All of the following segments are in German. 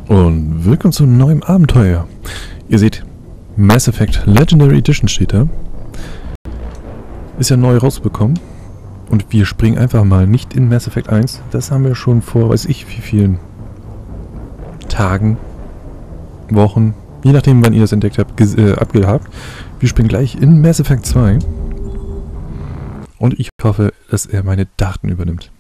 Und willkommen zu einem neuen Abenteuer. Ihr seht, Mass Effect Legendary Edition steht da. Ist ja neu rausbekommen. Und wir springen einfach mal nicht in Mass Effect 1. Das haben wir schon vor, weiß ich wie vielen Tagen, Wochen, je nachdem wann ihr das entdeckt habt, abgehakt. Wir springen gleich in Mass Effect 2. Und ich hoffe, dass er meine Daten übernimmt.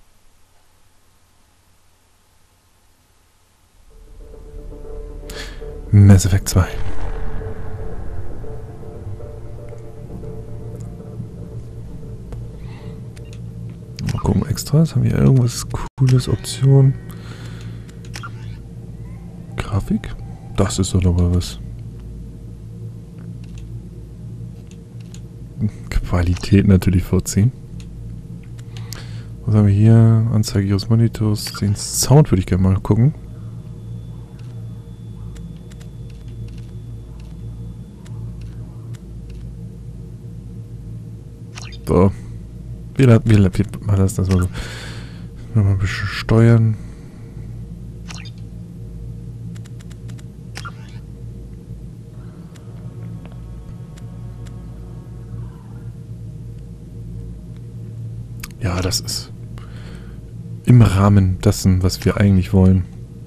Mass Effect 2. Mal gucken, Extras. Haben wir irgendwas Cooles? Option. Grafik? Das ist doch nochmal was. Qualität natürlich vorziehen. Was haben wir hier? Anzeige ihres Monitors. Den Sound würde ich gerne mal gucken. So. Wir lassen das mal so. Nochmal ein bisschen steuern. Ja, das ist im Rahmen dessen, was wir eigentlich wollen.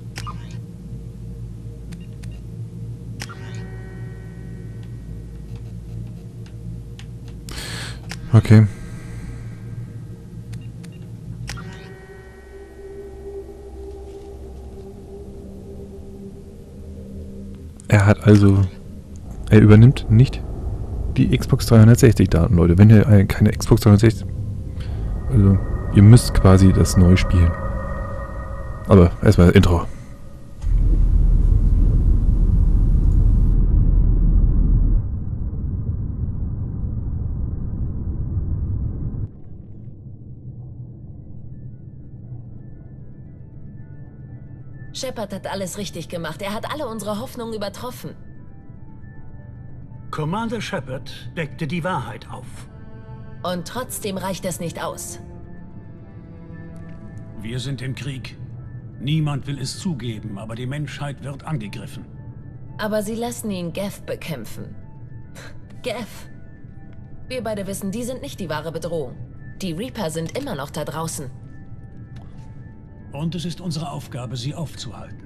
Okay. Er übernimmt nicht die Xbox 360 Daten, Leute. Wenn ihr keine Xbox 360... Also, ihr müsst quasi das neu spielen. Aber erstmal das Intro. Shepard hat alles richtig gemacht. Er hat alle unsere Hoffnungen übertroffen. Commander Shepard deckte die Wahrheit auf. Und trotzdem reicht es nicht aus. Wir sind im Krieg. Niemand will es zugeben, aber die Menschheit wird angegriffen. Aber sie lassen ihn Geth bekämpfen. Geth. Wir beide wissen, die sind nicht die wahre Bedrohung. Die Reaper sind immer noch da draußen. Und es ist unsere Aufgabe, sie aufzuhalten.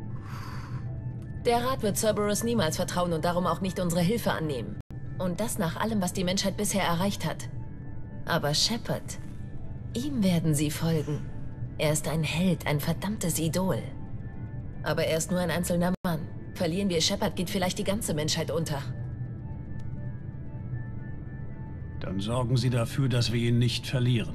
Der Rat wird Cerberus niemals vertrauen und darum auch nicht unsere Hilfe annehmen. Und das nach allem, was die Menschheit bisher erreicht hat. Aber Shepard, ihm werden sie folgen. Er ist ein Held, ein verdammtes Idol. Aber er ist nur ein einzelner Mann. Verlieren wir Shepard, geht vielleicht die ganze Menschheit unter. Dann sorgen Sie dafür, dass wir ihn nicht verlieren.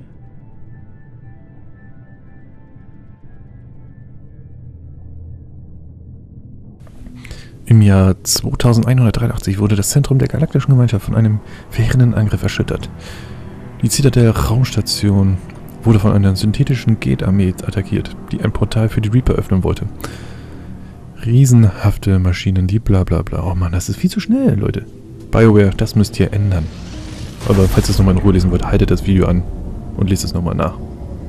Im Jahr 2183 wurde das Zentrum der Galaktischen Gemeinschaft von einem verheerenden Angriff erschüttert. Die Citadel-Raumstation wurde von einer synthetischen Geth-Armee attackiert, die ein Portal für die Reaper öffnen wollte. Riesenhafte Maschinen, die bla bla bla. Oh Mann, das ist viel zu schnell, Leute. BioWare, das müsst ihr ändern. Aber falls ihr es nochmal in Ruhe lesen wollt, haltet das Video an und lest es nochmal nach.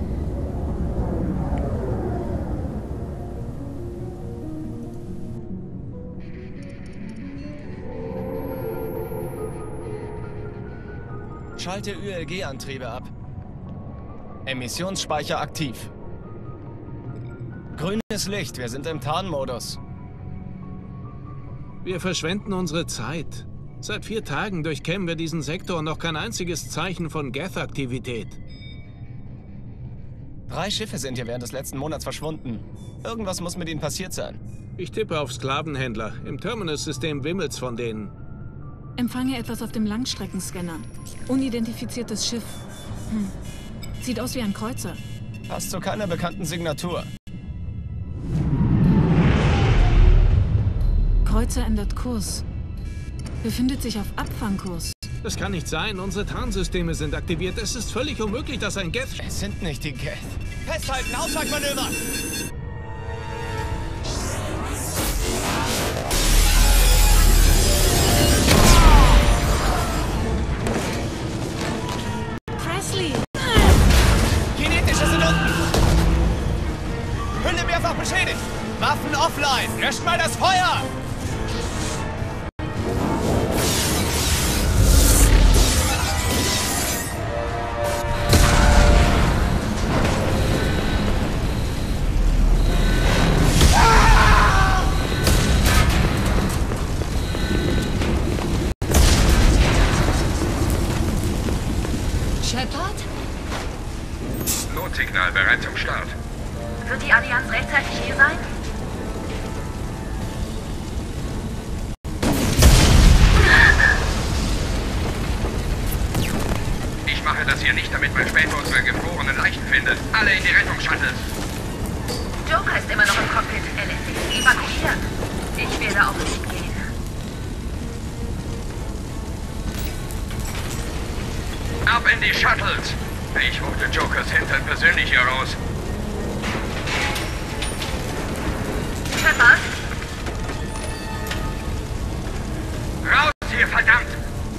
Schalte ÜLG-Antriebe ab. Emissionsspeicher aktiv. Grünes Licht, wir sind im Tarnmodus. Wir verschwenden unsere Zeit. Seit 4 Tagen durchkämmen wir diesen Sektor und noch kein einziges Zeichen von Geth-Aktivität. 3 Schiffe sind hier während des letzten Monats verschwunden. Irgendwas muss mit ihnen passiert sein. Ich tippe auf Sklavenhändler. Im Terminus-System wimmelt's von denen. Empfange etwas auf dem Langstreckenscanner. Unidentifiziertes Schiff. Sieht aus wie ein Kreuzer. Passt zu keiner bekannten Signatur. Kreuzer ändert Kurs. Befindet sich auf Abfangkurs. Das kann nicht sein. Unsere Tarnsysteme sind aktiviert. Es ist völlig unmöglich, dass ein Geth... Es sind nicht die Geth. Festhalten, Ausweichmanöver! Presley! Kinetische sind unten! Hülle mehrfach beschädigt! Waffen offline! Löscht mal das Feuer! Shepard? Notsignal bereit zum Start. Wird die Allianz rechtzeitig hier sein? Ich mache das hier nicht, damit man später unsere gefrorenen Leichen findet. Alle in die Rettungsshuttles. Joker ist immer noch im Cockpit. Er lässt sich evakuieren. Ich werde auch nicht gehen. Ab in die Shuttles! Ich hole Jokers Hintern persönlich hier raus. Shepard? Raus hier, verdammt!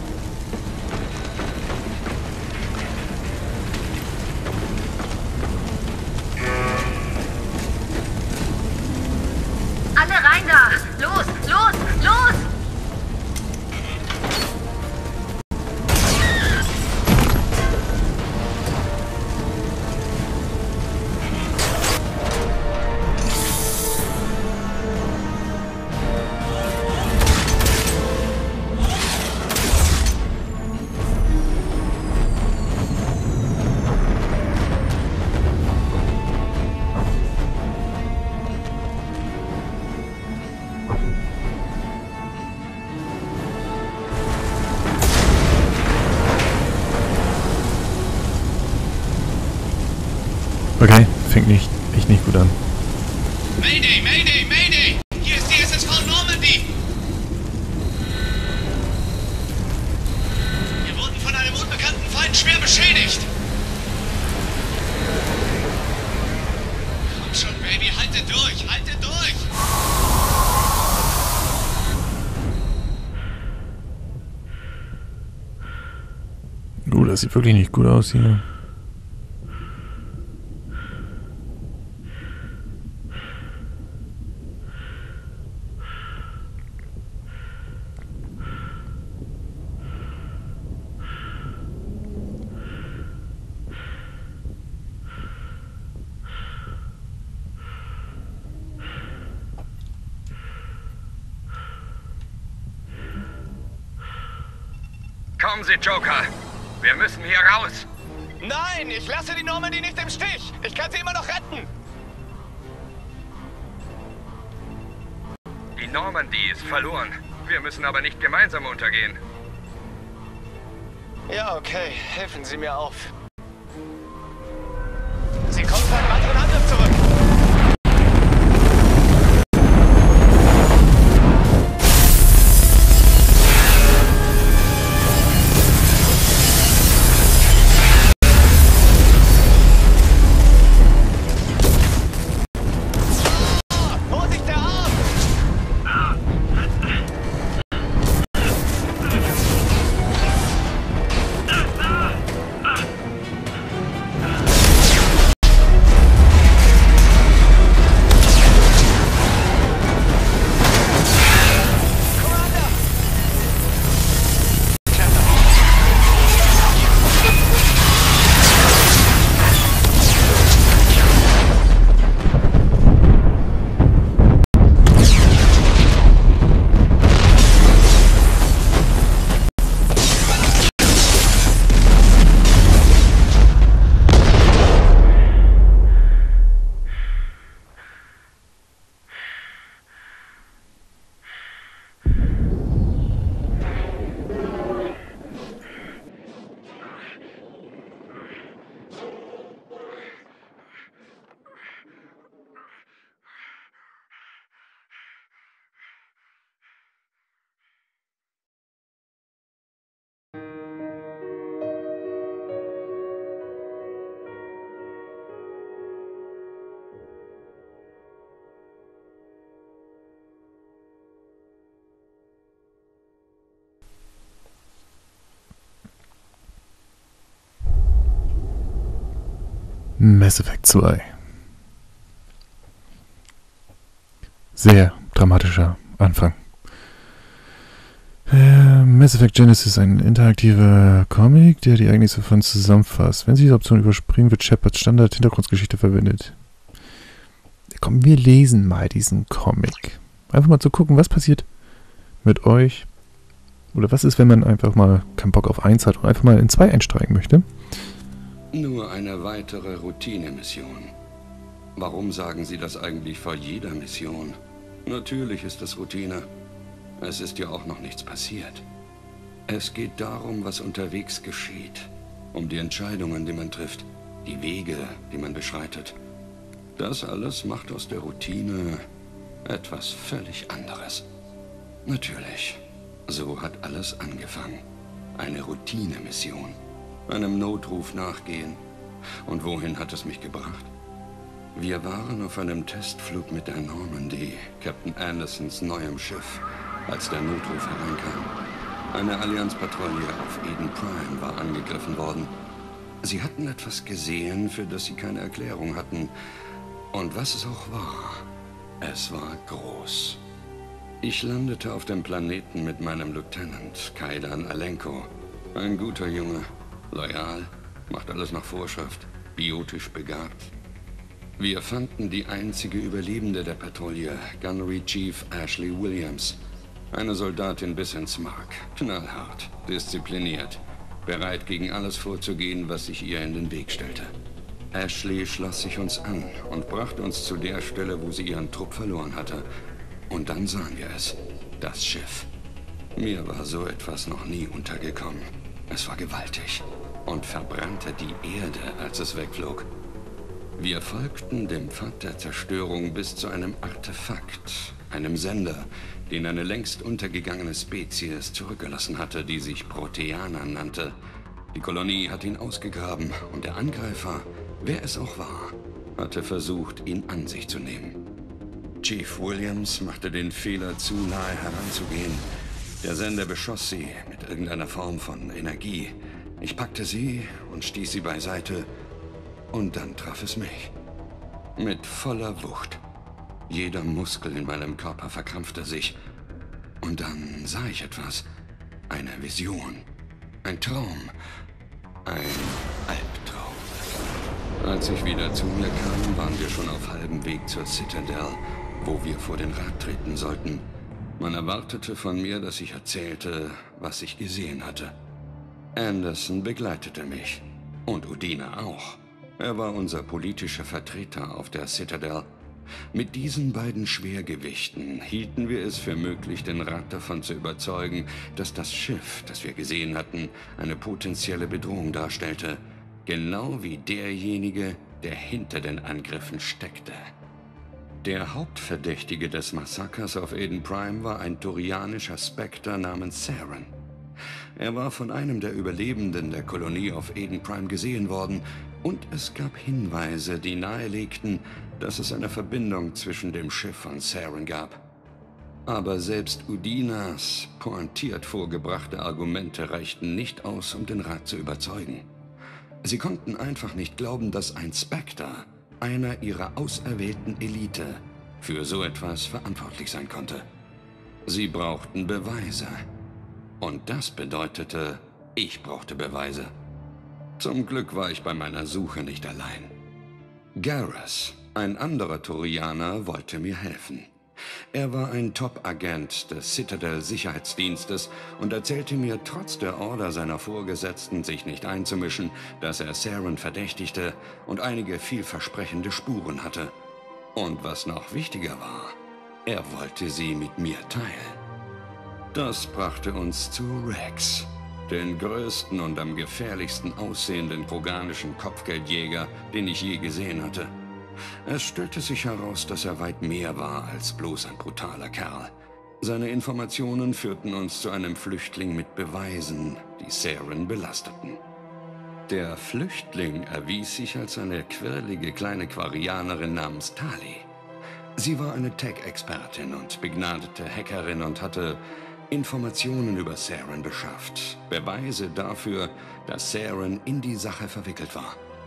Alle rein da! Los, los, los! Okay, fängt echt nicht gut an. Mayday, Mayday, Mayday! Hier ist die SSV Normandy! Wir wurden von einem unbekannten Feind schwer beschädigt! Komm schon, Baby, haltet durch, haltet durch! Das sieht wirklich nicht gut aus hier. Kommen Sie, Joker! Wir müssen hier raus! Nein, ich lasse die Normandy nicht im Stich! Ich kann sie immer noch retten! Die Normandy ist verloren. Wir müssen aber nicht gemeinsam untergehen. Ja, okay. Helfen Sie mir auf. Sie kommt von einem anderen Angriff zurück! Mass Effect 2. Sehr dramatischer Anfang. Mass Effect Genesis, ein interaktiver Comic, der die Ereignisse von zusammenfasst. Wenn Sie diese Option überspringen, wird Shepards Standard-Hintergrundgeschichte verwendet. Komm, wir lesen mal diesen Comic. Einfach mal zu gucken, was passiert mit euch. Oder was ist, wenn man einfach mal keinen Bock auf 1 hat und einfach mal in 2 einsteigen möchte. Nur eine weitere Routinemission. Warum sagen Sie das eigentlich vor jeder Mission? Natürlich ist es Routine. Es ist ja auch noch nichts passiert. Es geht darum, was unterwegs geschieht. Um die Entscheidungen, die man trifft. Die Wege, die man beschreitet. Das alles macht aus der Routine etwas völlig anderes. Natürlich, so hat alles angefangen. Eine Routinemission. Einem Notruf nachgehen. Und wohin hat es mich gebracht? Wir waren auf einem Testflug mit der Normandy, Captain Andersons neuem Schiff, als der Notruf hereinkam. Eine Allianzpatrouille auf Eden Prime war angegriffen worden. Sie hatten etwas gesehen, für das sie keine Erklärung hatten. Und was es auch war, es war groß. Ich landete auf dem Planeten mit meinem Lieutenant, Kaidan Alenko. Ein guter Junge, loyal, macht alles nach Vorschrift, biotisch begabt. Wir fanden die einzige Überlebende der Patrouille, Gunnery Chief Ashley Williams. Eine Soldatin bis ins Mark, knallhart, diszipliniert, bereit gegen alles vorzugehen, was sich ihr in den Weg stellte. Ashley schloss sich uns an und brachte uns zu der Stelle, wo sie ihren Trupp verloren hatte. Und dann sahen wir es, das Schiff. Mir war so etwas noch nie untergekommen. Es war gewaltig und verbrannte die Erde, als es wegflog. Wir folgten dem Pfad der Zerstörung bis zu einem Artefakt, einem Sender, den eine längst untergegangene Spezies zurückgelassen hatte, die sich Proteaner nannte. Die Kolonie hat ihn ausgegraben und der Angreifer, wer es auch war, hatte versucht, ihn an sich zu nehmen. Chief Williams machte den Fehler, zu nahe heranzugehen. Der Sender beschoss sie mit irgendeiner Form von Energie. Ich packte sie und stieß sie beiseite. Und dann traf es mich. Mit voller Wucht. Jeder Muskel in meinem Körper verkrampfte sich. Und dann sah ich etwas. Eine Vision. Ein Traum. Ein Albtraum. Als ich wieder zu mir kam, waren wir schon auf halbem Weg zur Citadel, wo wir vor den Rat treten sollten. Man erwartete von mir, dass ich erzählte, was ich gesehen hatte. Anderson begleitete mich. Und Udina auch. Er war unser politischer Vertreter auf der Citadel. Mit diesen beiden Schwergewichten hielten wir es für möglich, den Rat davon zu überzeugen, dass das Schiff, das wir gesehen hatten, eine potenzielle Bedrohung darstellte. Genau wie derjenige, der hinter den Angriffen steckte. Der Hauptverdächtige des Massakers auf Eden Prime war ein turianischer Spectre namens Saren. Er war von einem der Überlebenden der Kolonie auf Eden Prime gesehen worden und es gab Hinweise, die nahelegten, dass es eine Verbindung zwischen dem Schiff und Saren gab. Aber selbst Udinas pointiert vorgebrachte Argumente reichten nicht aus, um den Rat zu überzeugen. Sie konnten einfach nicht glauben, dass ein Spectre, einer ihrer auserwählten Elite, für so etwas verantwortlich sein konnte. Sie brauchten Beweise. Und das bedeutete, ich brauchte Beweise. Zum Glück war ich bei meiner Suche nicht allein. Garrus, ein anderer Turianer, wollte mir helfen. Er war ein Top-Agent des Citadel-Sicherheitsdienstes und erzählte mir trotz der Order seiner Vorgesetzten, sich nicht einzumischen, dass er Saren verdächtigte und einige vielversprechende Spuren hatte. Und was noch wichtiger war, er wollte sie mit mir teilen. Das brachte uns zu Rex, den größten und am gefährlichsten aussehenden kroganischen Kopfgeldjäger, den ich je gesehen hatte. Es stellte sich heraus, dass er weit mehr war als bloß ein brutaler Kerl. Seine Informationen führten uns zu einem Flüchtling mit Beweisen, die Saren belasteten. Der Flüchtling erwies sich als eine quirlige kleine Quarianerin namens Tali. Sie war eine Tech-Expertin und begnadete Hackerin und hatte Informationen über Saren beschafft. Beweise dafür, dass Saren in die Sache verwickelt war.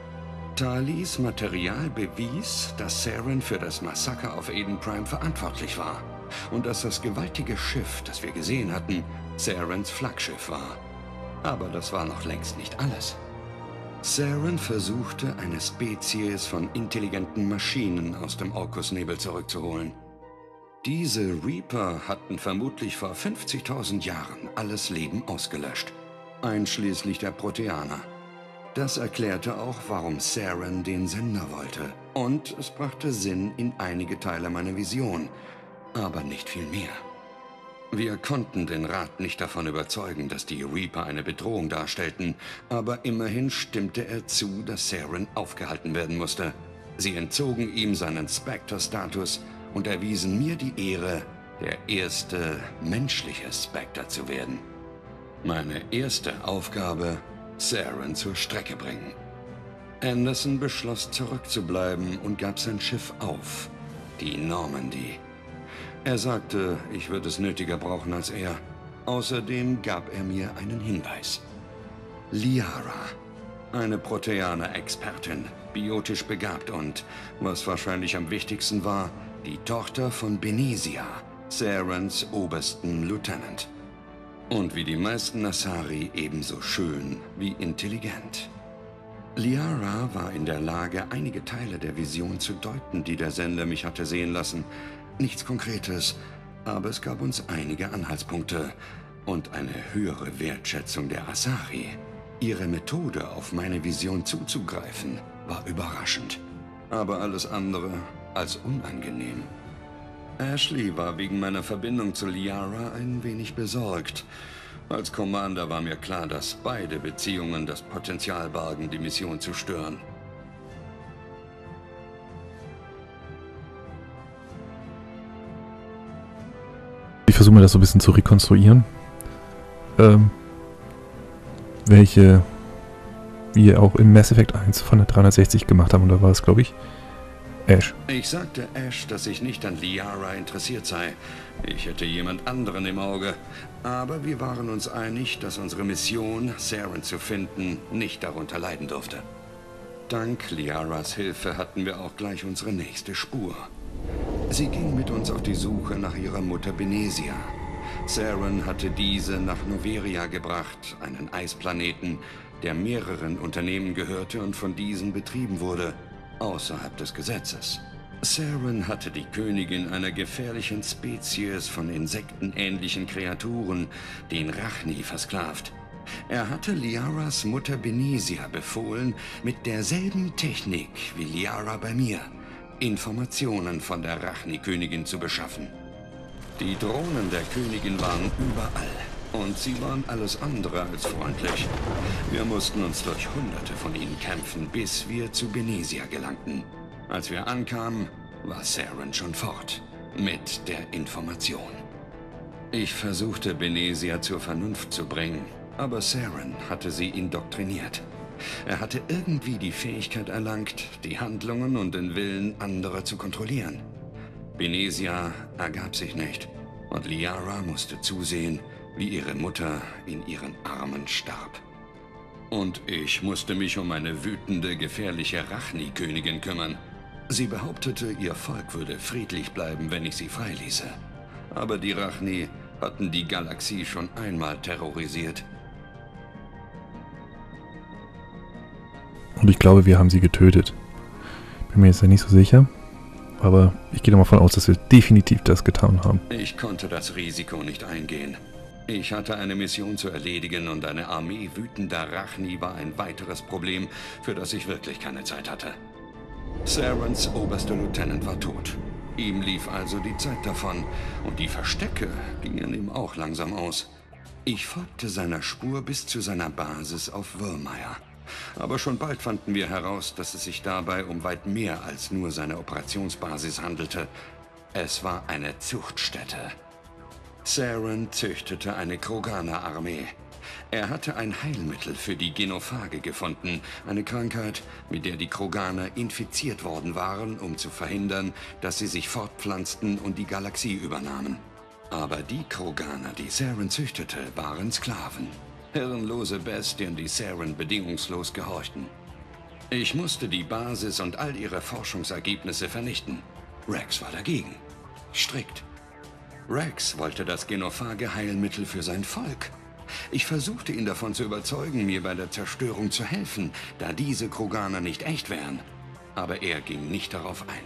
Talis Material bewies, dass Saren für das Massaker auf Eden Prime verantwortlich war und dass das gewaltige Schiff, das wir gesehen hatten, Sarens Flaggschiff war. Aber das war noch längst nicht alles. Saren versuchte, eine Spezies von intelligenten Maschinen aus dem Orkusnebel zurückzuholen. Diese Reaper hatten vermutlich vor 50.000 Jahren alles Leben ausgelöscht, einschließlich der Proteaner. Das erklärte auch, warum Saren den Sender wollte. Und es brachte Sinn in einige Teile meiner Vision, aber nicht viel mehr. Wir konnten den Rat nicht davon überzeugen, dass die Reaper eine Bedrohung darstellten, aber immerhin stimmte er zu, dass Saren aufgehalten werden musste. Sie entzogen ihm seinen Spectre-Status und erwiesen mir die Ehre, der erste menschliche Spectre zu werden. Meine erste Aufgabe: Saren zur Strecke bringen. Anderson beschloss zurückzubleiben und gab sein Schiff auf, die Normandy. Er sagte, ich würde es nötiger brauchen als er. Außerdem gab er mir einen Hinweis. Liara, eine Proteaner-Expertin, biotisch begabt und, was wahrscheinlich am wichtigsten war, die Tochter von Benezia, Sarens obersten Lieutenant. Und wie die meisten Asari ebenso schön wie intelligent. Liara war in der Lage, einige Teile der Vision zu deuten, die der Sender mich hatte sehen lassen. Nichts Konkretes, aber es gab uns einige Anhaltspunkte und eine höhere Wertschätzung der Asari. Ihre Methode, auf meine Vision zuzugreifen, war überraschend, aber alles andere als unangenehm. Ashley war wegen meiner Verbindung zu Liara ein wenig besorgt. Als Commander war mir klar, dass beide Beziehungen das Potenzial bargen, die Mission zu stören. Ich versuche mir das so ein bisschen zu rekonstruieren. Welche wir auch im Mass Effect 1 von der 360 gemacht haben. Und da war es, glaube ich, Ash. Ich sagte Ash, dass ich nicht an Liara interessiert sei. Ich hätte jemand anderen im Auge. Aber wir waren uns einig, dass unsere Mission, Saren zu finden, nicht darunter leiden durfte. Dank Liaras Hilfe hatten wir auch gleich unsere nächste Spur. Sie ging mit uns auf die Suche nach ihrer Mutter Benezia. Saren hatte diese nach Noveria gebracht, einen Eisplaneten, der mehreren Unternehmen gehörte und von diesen betrieben wurde, außerhalb des Gesetzes. Saren hatte die Königin einer gefährlichen Spezies von insektenähnlichen Kreaturen, den Rachni, versklavt. Er hatte Liaras Mutter Benezia befohlen, mit derselben Technik wie Liara bei mir Informationen von der Rachni-Königin zu beschaffen. Die Drohnen der Königin waren überall und sie waren alles andere als freundlich. Wir mussten uns durch Hunderte von ihnen kämpfen, bis wir zu Benezia gelangten. Als wir ankamen, war Saren schon fort, mit der Information. Ich versuchte, Benezia zur Vernunft zu bringen, aber Saren hatte sie indoktriniert. Er hatte irgendwie die Fähigkeit erlangt, die Handlungen und den Willen anderer zu kontrollieren. Benezia ergab sich nicht und Liara musste zusehen, wie ihre Mutter in ihren Armen starb. Und ich musste mich um eine wütende, gefährliche Rachni-Königin kümmern. Sie behauptete, ihr Volk würde friedlich bleiben, wenn ich sie freiließe. Aber die Rachni hatten die Galaxie schon einmal terrorisiert. Und ich glaube, wir haben sie getötet. Bin mir jetzt ja nicht so sicher. Aber ich gehe davon aus, dass wir definitiv das getan haben. Ich konnte das Risiko nicht eingehen. Ich hatte eine Mission zu erledigen und eine Armee wütender Rachni war ein weiteres Problem, für das ich wirklich keine Zeit hatte. Sarens oberster Lieutenant war tot. Ihm lief also die Zeit davon und die Verstecke gingen ihm auch langsam aus. Ich folgte seiner Spur bis zu seiner Basis auf Virmire. Aber schon bald fanden wir heraus, dass es sich dabei um weit mehr als nur seine Operationsbasis handelte. Es war eine Zuchtstätte. Saren züchtete eine Kroganer-Armee. Er hatte ein Heilmittel für die Genophage gefunden, eine Krankheit, mit der die Kroganer infiziert worden waren, um zu verhindern, dass sie sich fortpflanzten und die Galaxie übernahmen. Aber die Kroganer, die Saren züchtete, waren Sklaven. Hirnlose Bestien, die Saren bedingungslos gehorchten. Ich musste die Basis und all ihre Forschungsergebnisse vernichten. Rex war dagegen. Strikt. Rex wollte das genophage Heilmittel für sein Volk. Ich versuchte ihn davon zu überzeugen, mir bei der Zerstörung zu helfen, da diese Kroganer nicht echt wären. Aber er ging nicht darauf ein.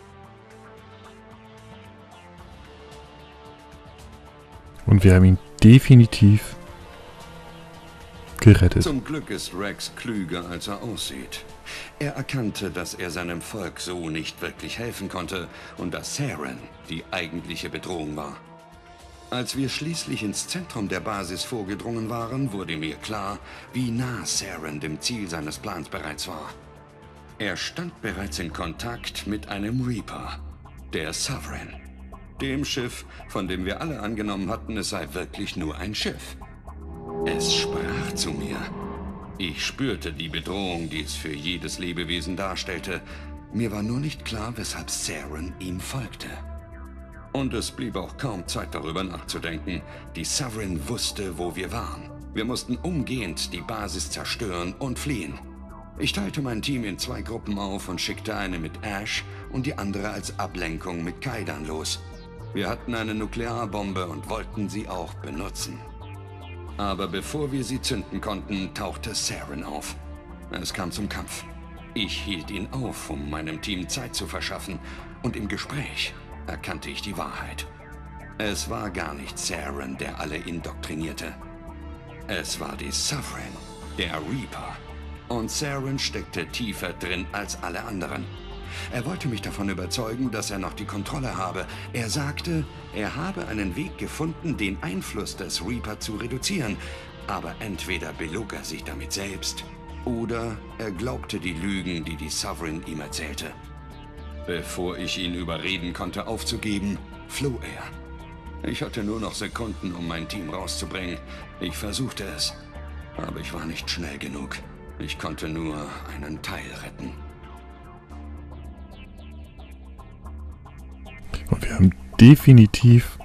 Und wir haben ihn definitiv gerettet. Zum Glück ist Rex klüger, als er aussieht. Er erkannte, dass er seinem Volk so nicht wirklich helfen konnte und dass Saren die eigentliche Bedrohung war. Als wir schließlich ins Zentrum der Basis vorgedrungen waren, wurde mir klar, wie nah Saren dem Ziel seines Plans bereits war. Er stand bereits in Kontakt mit einem Reaper, der Sovereign. Dem Schiff, von dem wir alle angenommen hatten, es sei wirklich nur ein Schiff. Es sprach zu mir. Ich spürte die Bedrohung, die es für jedes Lebewesen darstellte. Mir war nur nicht klar, weshalb Saren ihm folgte. Und es blieb auch kaum Zeit, darüber nachzudenken. Die Sovereign wusste, wo wir waren. Wir mussten umgehend die Basis zerstören und fliehen. Ich teilte mein Team in 2 Gruppen auf und schickte eine mit Ash und die andere als Ablenkung mit Kaidan los. Wir hatten eine Nuklearbombe und wollten sie auch benutzen. Aber bevor wir sie zünden konnten, tauchte Saren auf. Es kam zum Kampf. Ich hielt ihn auf, um meinem Team Zeit zu verschaffen, und im Gespräch erkannte ich die Wahrheit. Es war gar nicht Saren, der alle indoktrinierte. Es war die Sovereign, der Reaper. Und Saren steckte tiefer drin als alle anderen. Er wollte mich davon überzeugen, dass er noch die Kontrolle habe. Er sagte, er habe einen Weg gefunden, den Einfluss des Reaper zu reduzieren. Aber entweder belog er sich damit selbst, oder er glaubte die Lügen, die die Sovereign ihm erzählte. Bevor ich ihn überreden konnte aufzugeben, floh er. Ich hatte nur noch Sekunden, um mein Team rauszubringen. Ich versuchte es, aber ich war nicht schnell genug. Ich konnte nur einen Teil retten. Und wir haben definitiv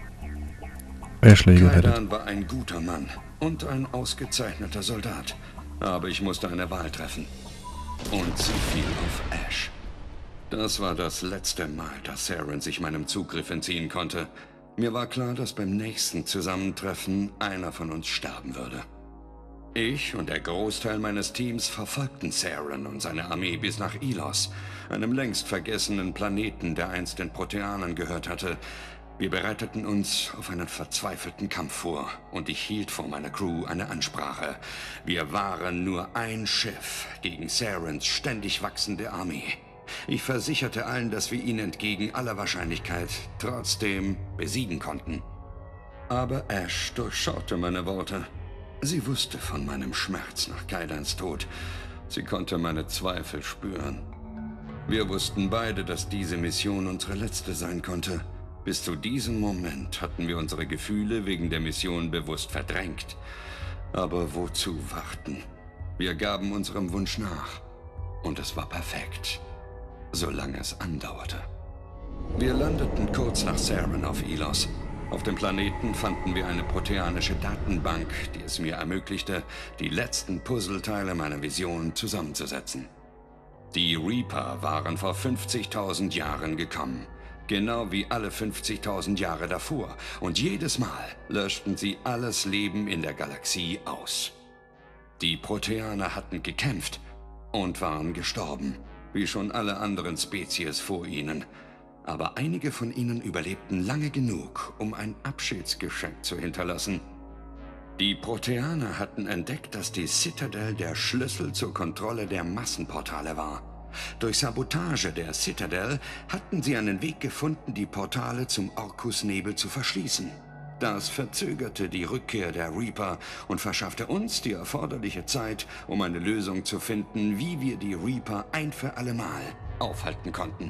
Ashley gerettet. Kaidan war ein guter Mann und ein ausgezeichneter Soldat. Aber ich musste eine Wahl treffen. Und sie fiel auf Ash. Das war das letzte Mal, dass Saren sich meinem Zugriff entziehen konnte. Mir war klar, dass beim nächsten Zusammentreffen einer von uns sterben würde. Ich und der Großteil meines Teams verfolgten Saren und seine Armee bis nach Ilos, einem längst vergessenen Planeten, der einst den Proteanern gehört hatte. Wir bereiteten uns auf einen verzweifelten Kampf vor und ich hielt vor meiner Crew eine Ansprache. Wir waren nur ein Schiff gegen Sarens ständig wachsende Armee. Ich versicherte allen, dass wir ihn entgegen aller Wahrscheinlichkeit trotzdem besiegen konnten. Aber Ash durchschaute meine Worte. Sie wusste von meinem Schmerz nach Kaidans Tod. Sie konnte meine Zweifel spüren. Wir wussten beide, dass diese Mission unsere letzte sein konnte. Bis zu diesem Moment hatten wir unsere Gefühle wegen der Mission bewusst verdrängt. Aber wozu warten? Wir gaben unserem Wunsch nach. Und es war perfekt. Solange es andauerte. Wir landeten kurz nach Saren auf Ilos. Auf dem Planeten fanden wir eine proteanische Datenbank, die es mir ermöglichte, die letzten Puzzleteile meiner Vision zusammenzusetzen. Die Reaper waren vor 50.000 Jahren gekommen, genau wie alle 50.000 Jahre davor, und jedes Mal löschten sie alles Leben in der Galaxie aus. Die Proteaner hatten gekämpft und waren gestorben, wie schon alle anderen Spezies vor ihnen. Aber einige von ihnen überlebten lange genug, um ein Abschiedsgeschenk zu hinterlassen. Die Proteaner hatten entdeckt, dass die Citadel der Schlüssel zur Kontrolle der Massenportale war. Durch Sabotage der Citadel hatten sie einen Weg gefunden, die Portale zum Orkusnebel zu verschließen. Das verzögerte die Rückkehr der Reaper und verschaffte uns die erforderliche Zeit, um eine Lösung zu finden, wie wir die Reaper ein für allemal aufhalten konnten.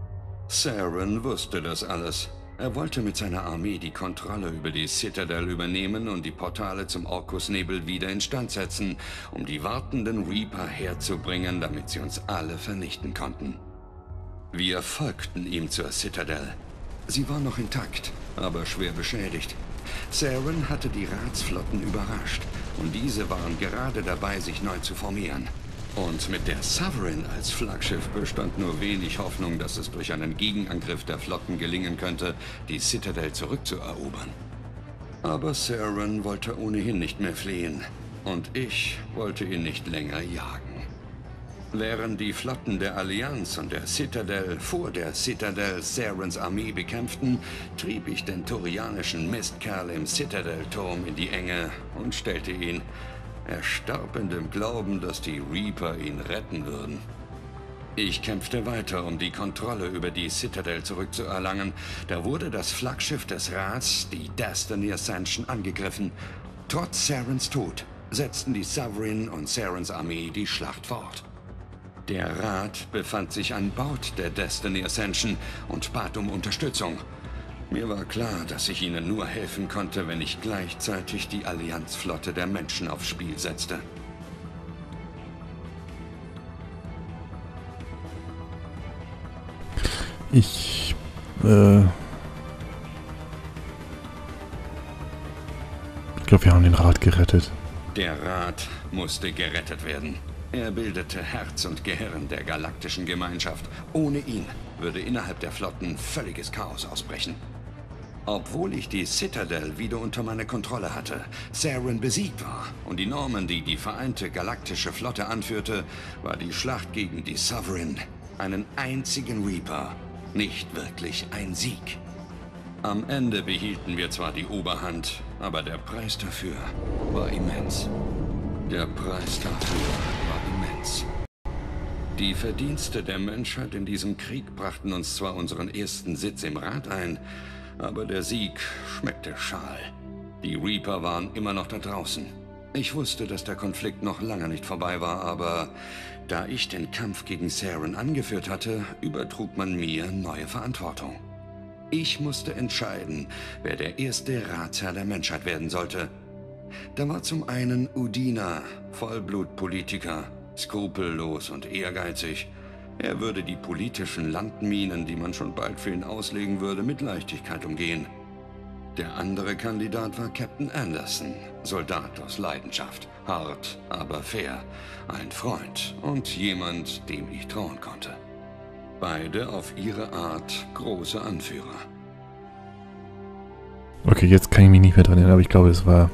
Saren wusste das alles. Er wollte mit seiner Armee die Kontrolle über die Citadel übernehmen und die Portale zum Orkusnebel wieder instand setzen, um die wartenden Reaper herzubringen, damit sie uns alle vernichten konnten. Wir folgten ihm zur Citadel. Sie war noch intakt, aber schwer beschädigt. Saren hatte die Ratsflotten überrascht und diese waren gerade dabei, sich neu zu formieren. Und mit der Sovereign als Flaggschiff bestand nur wenig Hoffnung, dass es durch einen Gegenangriff der Flotten gelingen könnte, die Citadel zurückzuerobern. Aber Saren wollte ohnehin nicht mehr fliehen. Und ich wollte ihn nicht länger jagen. Während die Flotten der Allianz und der Citadel vor der Citadel Sarens Armee bekämpften, trieb ich den turianischen Mistkerl im Citadel-Turm in die Enge und stellte ihn. Er starb in dem Glauben, dass die Reaper ihn retten würden. Ich kämpfte weiter, um die Kontrolle über die Citadel zurückzuerlangen. Da wurde das Flaggschiff des Rats, die Destiny Ascension, angegriffen. Trotz Sarens Tod setzten die Sovereign und Sarens Armee die Schlacht fort. Der Rat befand sich an Bord der Destiny Ascension und bat um Unterstützung. Mir war klar, dass ich ihnen nur helfen konnte, wenn ich gleichzeitig die Allianzflotte der Menschen aufs Spiel setzte. Ich glaube, wir haben den Rat gerettet. Der Rat musste gerettet werden. Er bildete Herz und Gehirn der galaktischen Gemeinschaft. Ohne ihn würde innerhalb der Flotten völliges Chaos ausbrechen. Obwohl ich die Citadel wieder unter meine Kontrolle hatte, Saren besiegt war und die Normandy die vereinte galaktische Flotte anführte, war die Schlacht gegen die Sovereign, einen einzigen Reaper, nicht wirklich ein Sieg. Am Ende behielten wir zwar die Oberhand, aber der Preis dafür war immens. Der Preis dafür war immens. Die Verdienste der Menschheit in diesem Krieg brachten uns zwar unseren ersten Sitz im Rat ein, aber der Sieg schmeckte schal. Die Reaper waren immer noch da draußen. Ich wusste, dass der Konflikt noch lange nicht vorbei war, aber da ich den Kampf gegen Saren angeführt hatte, übertrug man mir neue Verantwortung. Ich musste entscheiden, wer der erste Ratsherr der Menschheit werden sollte. Da war zum einen Udina, Vollblutpolitiker, skrupellos und ehrgeizig. Er würde die politischen Landminen, die man schon bald für ihn auslegen würde, mit Leichtigkeit umgehen. Der andere Kandidat war Captain Anderson, Soldat aus Leidenschaft, hart, aber fair, ein Freund und jemand, dem ich trauen konnte. Beide auf ihre Art große Anführer. Okay, jetzt kann ich mich nicht mehr dran erinnern, aber ich glaube, es war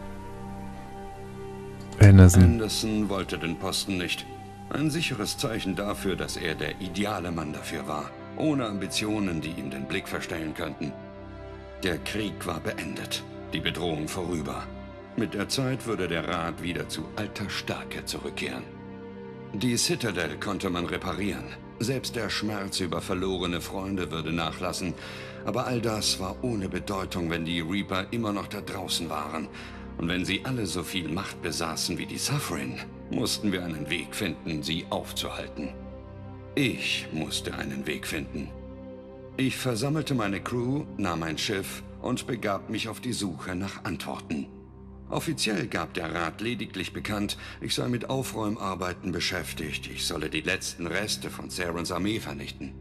Anderson. Anderson wollte den Posten nicht. Ein sicheres Zeichen dafür, dass er der ideale Mann dafür war, ohne Ambitionen, die ihm den Blick verstellen könnten. Der Krieg war beendet, die Bedrohung vorüber. Mit der Zeit würde der Rat wieder zu alter Stärke zurückkehren. Die Citadel konnte man reparieren. Selbst der Schmerz über verlorene Freunde würde nachlassen. Aber all das war ohne Bedeutung, wenn die Reaper immer noch da draußen waren. Und wenn sie alle so viel Macht besaßen wie die Sovereign, mussten wir einen Weg finden, sie aufzuhalten. Ich musste einen Weg finden. Ich versammelte meine Crew, nahm ein Schiff und begab mich auf die Suche nach Antworten. Offiziell gab der Rat lediglich bekannt, ich sei mit Aufräumarbeiten beschäftigt, ich solle die letzten Reste von Sarens Armee vernichten.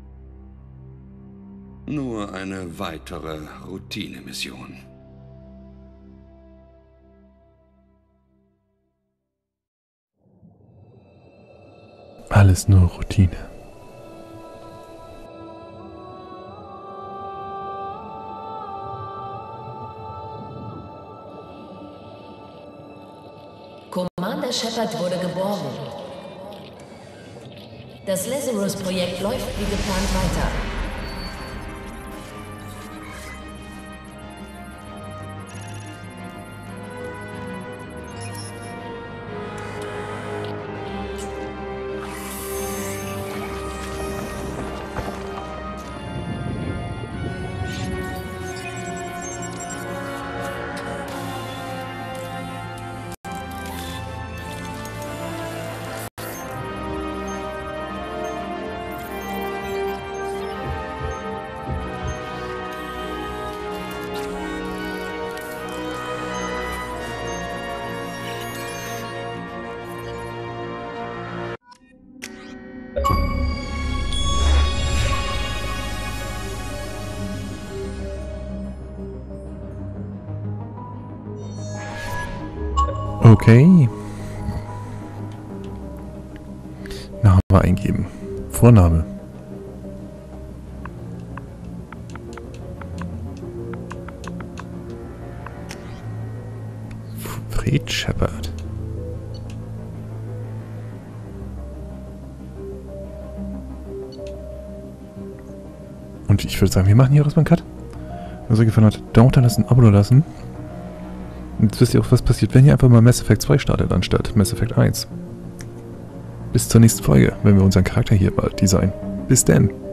Nur eine weitere Routinemission. Alles nur Routine. Commander Shepard wurde geborgen. Das Lazarus-Projekt läuft wie geplant weiter. Okay. Name eingeben. Vorname. Fred Shepard. Und ich würde sagen, wir machen hier erstmal einen Cut. Wenn es euch gefallen hat, Daumen da lassen, Abo da lassen. Und jetzt wisst ihr auch, was passiert, wenn ihr einfach mal Mass Effect 2 startet, anstatt Mass Effect 1. Bis zur nächsten Folge, wenn wir unseren Charakter hier bald designen. Bis dann.